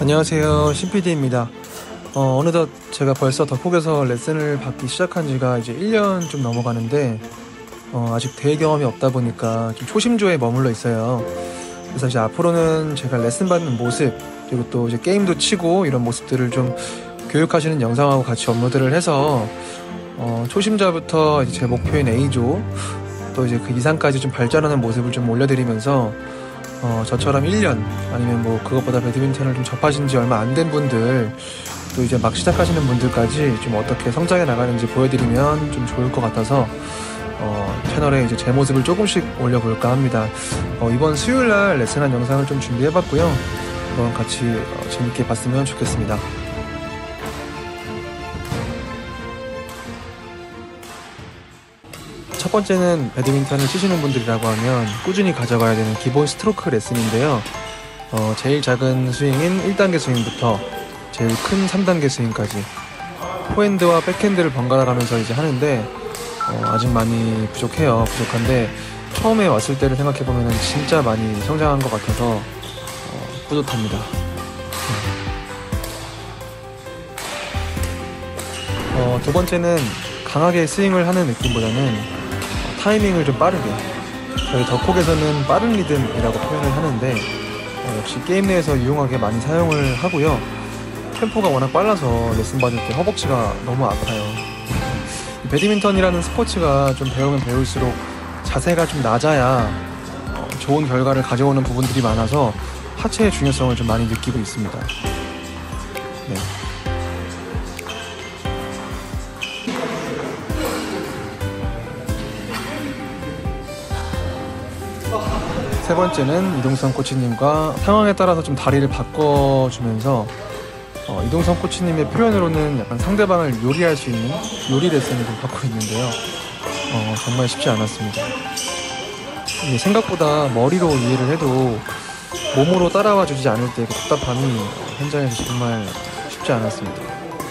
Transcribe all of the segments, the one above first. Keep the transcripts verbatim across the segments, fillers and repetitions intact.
안녕하세요, 신피디입니다. 어, 어느덧 제가 벌써 덕폭에서 레슨을 받기 시작한 지가 이제 일 년 좀 넘어가는데 어, 아직 대회 경험이 없다 보니까 좀 초심조에 머물러 있어요. 그래서 이제 앞으로는 제가 레슨 받는 모습, 그리고 또 이제 게임도 치고 이런 모습들을 좀 교육하시는 영상하고 같이 업로드를 해서 어, 초심자부터 이제 제 목표인 A조 또 이제 그 이상까지 좀 발전하는 모습을 좀 올려드리면서 어, 저처럼 일 년 아니면 뭐 그것보다 배드민턴을 좀 접하신 지 얼마 안 된 분들, 또 이제 막 시작하시는 분들까지 좀 어떻게 성장해 나가는지 보여드리면 좀 좋을 것 같아서 어, 채널에 이제 제 모습을 조금씩 올려볼까 합니다. 어, 이번 수요일날 레슨한 영상을 좀 준비해봤고요. 한번 같이 어, 재밌게 봤으면 좋겠습니다. 첫 번째는 배드민턴을 치시는 분들이라고 하면 꾸준히 가져가야 되는 기본 스트로크 레슨인데요. 어, 제일 작은 스윙인 일 단계 스윙부터 제일 큰 삼 단계 스윙까지 포핸드와 백핸드를 번갈아 가면서 이제 하는데 어, 아직 많이 부족해요. 부족한데 처음에 왔을 때를 생각해보면 진짜 많이 성장한 것 같아서 어, 뿌듯합니다. 어, 두 번째는 강하게 스윙을 하는 느낌보다는 타이밍을 좀 빠르게, 저희 덕폭에서는 빠른 리듬이라고 표현을 하는데 어, 역시 게임 내에서 유용하게 많이 사용을 하고요. 템포가 워낙 빨라서 레슨 받을 때 허벅지가 너무 아파요. 배드민턴이라는 스포츠가 좀 배우면 배울수록 자세가 좀 낮아야 어, 좋은 결과를 가져오는 부분들이 많아서 하체의 중요성을 좀 많이 느끼고 있습니다. 네. 세 번째는 이동성 코치님과 상황에 따라서 좀 다리를 바꿔주면서 어, 이동성 코치님의 표현으로는 약간 상대방을 요리할 수 있는 요리 레슨을 좀 받고 있는데요. 어, 정말 쉽지 않았습니다. 이게 생각보다 머리로 이해를 해도 몸으로 따라와 주지 않을 때 그 답답함이 현장에서 정말 쉽지 않았습니다.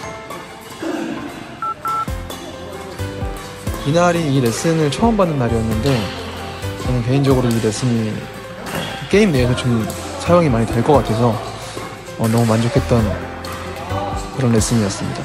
이날이 이 레슨을 처음 받는 날이었는데 저는 개인적으로 이 레슨이 어, 게임 내에서 좀 사용이 많이 될 것 같아서 어, 너무 만족했던 그런 레슨이었습니다.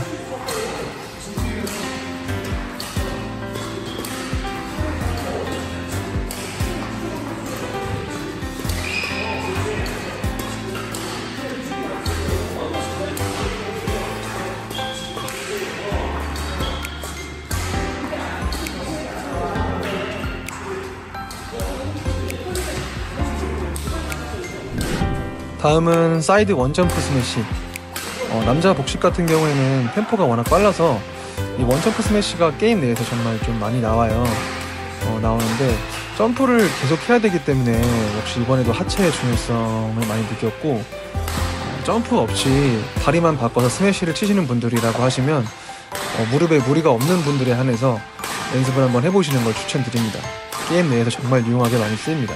다음은 사이드 원점프 스매시. 어, 남자 복식 같은 경우에는 템포가 워낙 빨라서 이 원점프 스매시가 게임 내에서 정말 좀 많이 나와요. 어, 나오는데 점프를 계속 해야 되기 때문에 역시 이번에도 하체의 중요성을 많이 느꼈고, 어, 점프 없이 다리만 바꿔서 스매시를 치시는 분들이라고 하시면 어, 무릎에 무리가 없는 분들에 한해서 연습을 한번 해보시는 걸 추천드립니다. 게임 내에서 정말 유용하게 많이 쓰입니다.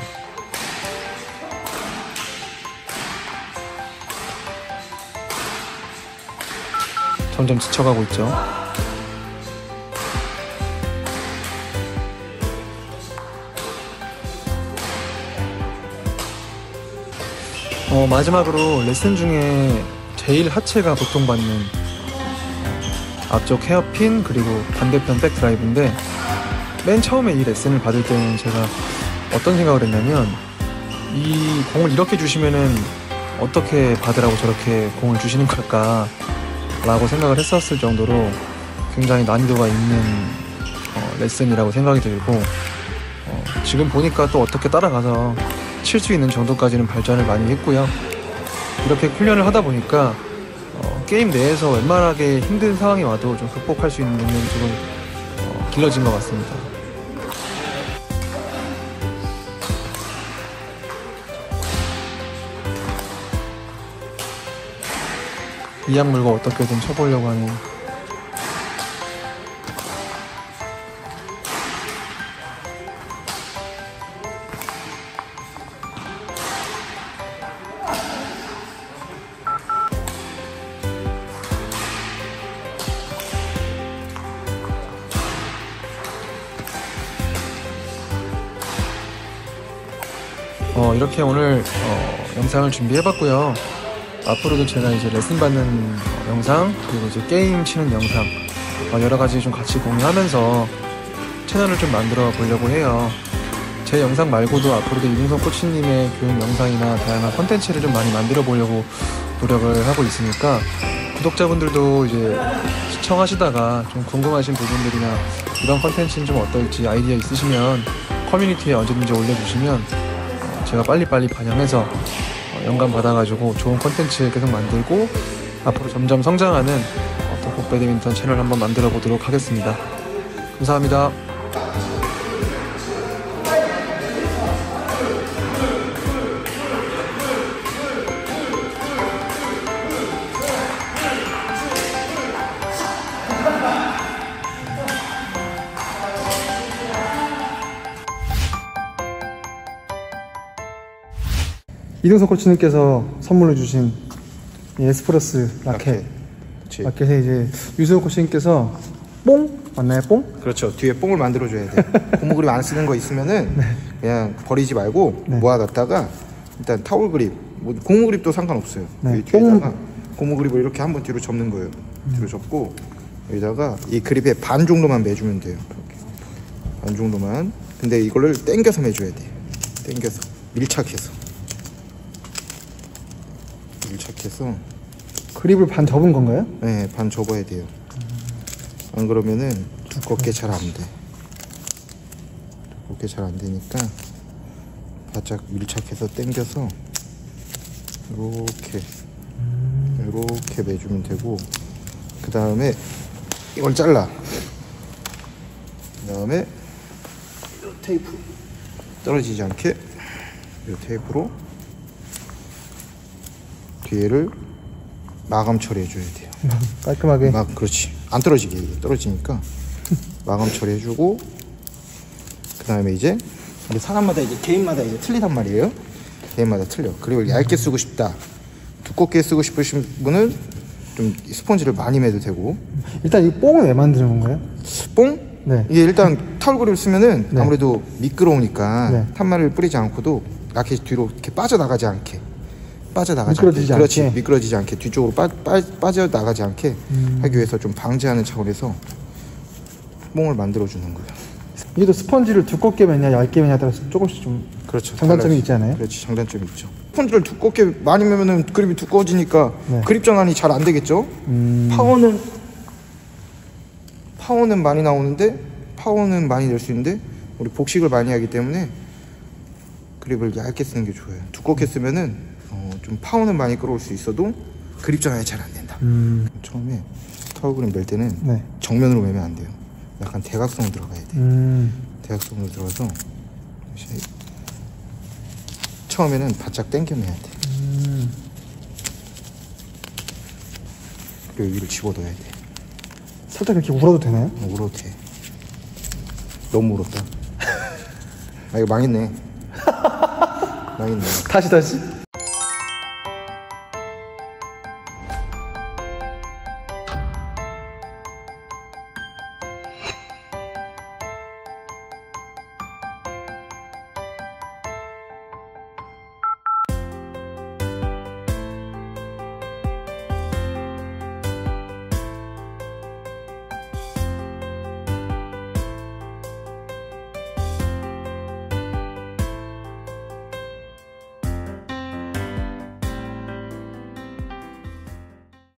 점점 지쳐가고 있죠. 어, 마지막으로 레슨 중에 제일 하체가 고통받는 앞쪽 헤어핀 그리고 반대편 백드라이브인데, 맨 처음에 이 레슨을 받을 때는 제가 어떤 생각을 했냐면 이 공을 이렇게 주시면은 어떻게 받으라고 저렇게 공을 주시는 걸까 라고 생각을 했었을 정도로 굉장히 난이도가 있는 어, 레슨이라고 생각이 들고, 어, 지금 보니까 또 어떻게 따라가서 칠 수 있는 정도까지는 발전을 많이 했고요. 이렇게 훈련을 하다 보니까 어, 게임 내에서 웬만하게 힘든 상황이 와도 좀 극복할 수 있는 능력이 조금 어, 길러진 것 같습니다. 이악 물고 어떻게든 쳐보려고 하는. 어, 이렇게 오늘 어, 영상을 준비해봤고요. 앞으로도 제가 이제 레슨 받는 영상, 그리고 이제 게임 치는 영상, 어, 여러 가지 좀 같이 공유하면서 채널을 좀 만들어 보려고 해요. 제 영상 말고도 앞으로도 이동성 코치님의 교육 영상이나 다양한 컨텐츠를 좀 많이 만들어 보려고 노력을 하고 있으니까, 구독자분들도 이제 시청하시다가 좀 궁금하신 부분들이나 이런 컨텐츠는 좀 어떨지 아이디어 있으시면 커뮤니티에 언제든지 올려주시면 제가 빨리빨리 반영해서 영감 받아가지고 좋은 컨텐츠 계속 만들고 앞으로 점점 성장하는 덕후 배드민턴 채널 한번 만들어 보도록 하겠습니다. 감사합니다. 이동석 코치님께서 선물로 주신 이 에스프레스 라켓. 그치. 라켓에 이제 유수호 코치님께서 뽕? 맞나요? 뽕? 그렇죠. 뒤에 뽕을 만들어줘야 돼. 고무 그립 안 쓰는 거 있으면은 네. 그냥 버리지 말고 네. 모아놨다가 일단 타올 그립, 뭐 고무 그립도 상관없어요. 네. 여기 뒤에다가 뽕. 고무 그립을 이렇게 한번 뒤로 접는 거예요. 음. 뒤로 접고 여기다가 이 그립의 반 정도만 매주면 돼요. 이렇게. 반 정도만. 근데 이거를 당겨서 매줘야 돼. 당겨서 밀착해서. 밀착해서 그립을 반 접은 건가요? 네, 반 접어야 돼요. 안 그러면은 두껍게 잘 안 돼. 두껍게 잘 안 되니까 바짝 밀착해서 당겨서 이렇게 이렇게 매주면 되고, 그 다음에 이걸 잘라. 그 다음에 이 테이프 떨어지지 않게 이 테이프로 뒤에를 마감 처리해 줘야 돼요. 깔끔하게. 막 그렇지. 안 떨어지게. 이게 떨어지니까 마감 처리해 주고, 그 다음에 이제 사람마다 이제 개인마다 이제 틀리단 말이에요. 개인마다 틀려. 그리고 얇게 쓰고 싶다, 두껍게 쓰고 싶으신 분은 좀 스펀지를 많이 매도 되고. 일단 이 뽕은 왜 만드는 건가요? 뽕? 네. 이게 일단 타올 그립을 쓰면은 네. 아무래도 미끄러우니까 네. 탄말을 뿌리지 않고도 라켓이 뒤로 이렇게 빠져나가지 않게 빠져나가지 미끄러지지 않게. 그렇지. 않게. 미끄러지지 않게 뒤쪽으로 빠, 빠, 빠져나가지 않게 음. 하기 위해서 좀 방지하는 차원에서 뽕을 만들어주는 거예요. 이게 또 스펀지를 두껍게 매냐 얇게 매냐에 따라서 조금씩 좀 그렇죠. 장단점이 달라지. 있지 않아요? 그렇지. 장단점이 있죠. 스펀지를 두껍게 많이 매면은 그립이 두꺼워지니까 네. 그립 전환이 잘 안 되겠죠. 음. 파워는 파워는 많이 나오는데 파워는 많이 낼 수 있는데 우리 복식을 많이 하기 때문에 그립을 얇게 쓰는 게 좋아요. 두껍게 쓰면은 어, 좀 파워는 많이 끌어올 수 있어도 그립 전환이 잘 안 된다. 음. 처음에 타워 그립 멜 때는 네. 정면으로 매면 안 돼요. 약간 대각선으로 들어가야 돼. 음. 대각선으로 들어가서 다시 처음에는 바짝 당겨 매야 돼. 음. 그리고 위로 집어넣어야 돼. 살짝 이렇게 울어도 되나요? 어, 울어도 돼. 너무 울었다. 아 이거 망했네. 망했네. 다시 다시.